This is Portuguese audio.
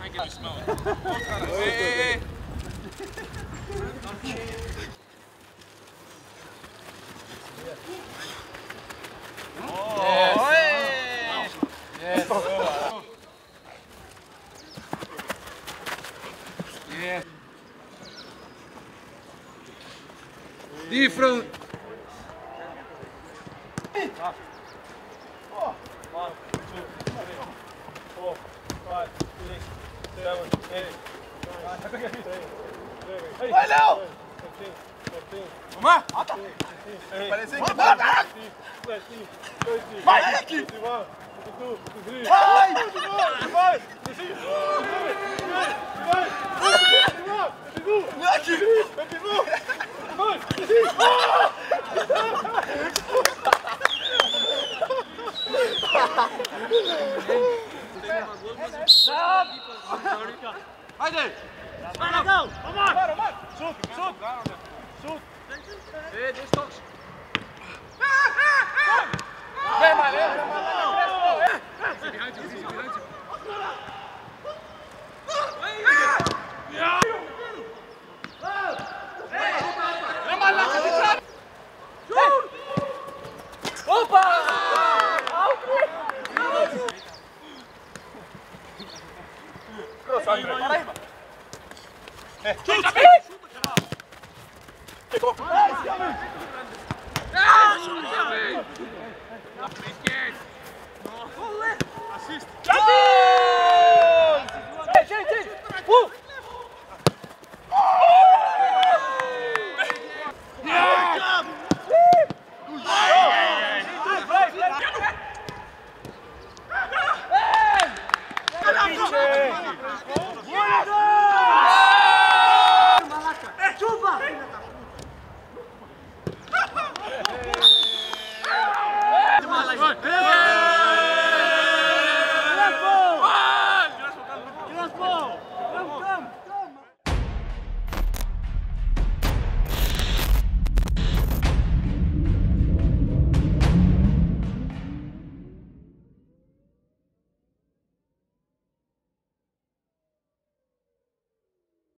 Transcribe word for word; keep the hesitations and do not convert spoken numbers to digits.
I can smell it. Hey, hey, oh, yes. Yes. Yes. Different. One, two, three, four, five, six, seven, eight, nine. Vai, Léo! Vamos! Parece que vai! Vai, aqui! Vai! Vai! Haydi! Vai, go! Vamos lá! Shoot! Shoot! Shoot! Hey, dois toques! Vem, Maria! Behind you, behind you! Opa! Cross, André. Para aí, mano. É. Chuta, Ficou. Ah, chuta, velho. Esquece. Assiste. Gente, gente, gente.